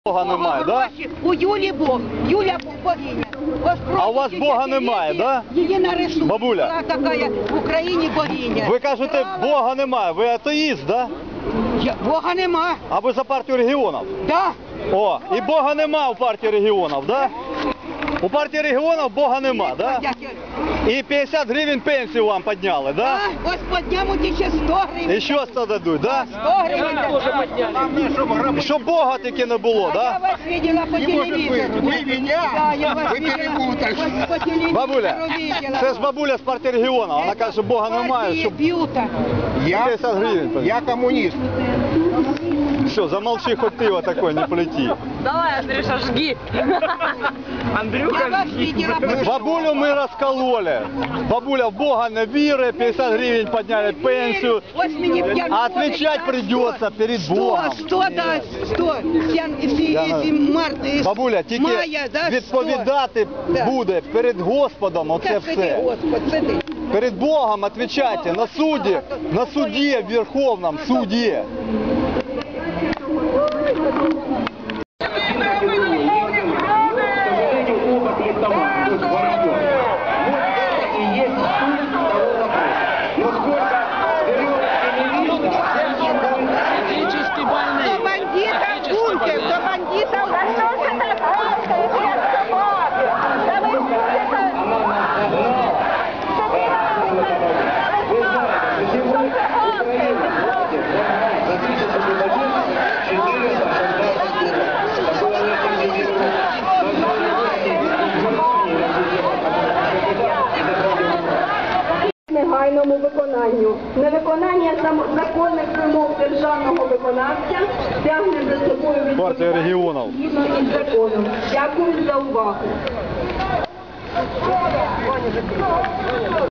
Бога немає, да? У Юлі Бог, Юля богиня. А у вас Бога немає, да? Її нарисувала. Бабуля. Була така в Україні богиня. Ви кажете, Бога немає, ви атеїст, да? Бога нема. А ви за партію регіонів? Да. О, і Бога нема у партії регіонів, да? У партії регіонів Бога нема, да? І 50 гривень пенсію вам підняли, да? Ось піднімуть ще 100 гривень. І що 100 дадуть, да? 100 гривень. Щоб Бога тільки не було, Я да? вас видела по телевизору. Вы меня? Да, я вас Вы видела перепутали. по телевизору. Бабуля, видела. це ж бабуля з партії регіонів, вона каже, що Бога немає, щоб Б'юта. 50 гривень. Я коммунист. Все, замолчи, хоть ты вот такой, не полети. Давай, Андрюша, жги. Я вас видела. Бабулю мы раскололи. Бабуля в Бога не вірить, 50 гривень подняли пенсию. Ось мені втягнули. А отвечать придется перед Богом. 100 дасть, 100. Март, Бабуля, тільки мая, да, 100. відповідати Да. буде перед Господом, оце Так, сиди, все. Господь, сиди. Перед Богом отвечайте, на суді, в Верховном суді. Этически больные. До бандита в бункер, до бандита в бункер. Негайному виконанню. Невиконання законних вимог державного виконавця тягне за собою Партія відповідальність регіонів. згідно із законом. Дякую за увагу.